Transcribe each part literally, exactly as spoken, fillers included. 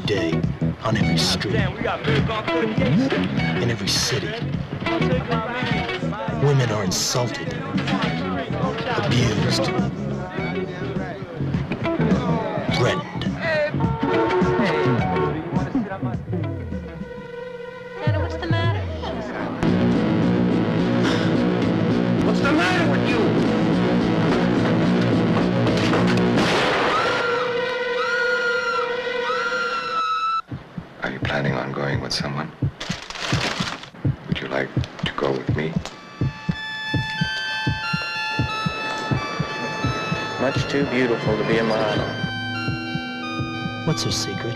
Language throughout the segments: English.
day, on every street, in every city. Women are insulted, abused, threatened. Nana, what's the matter? What's the matter with you? Are you planning on going with someone? Would you like to go with me? Much too beautiful to be a model. What's her secret?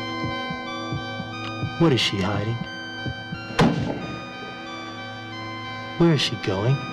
What is she hiding? Where is she going?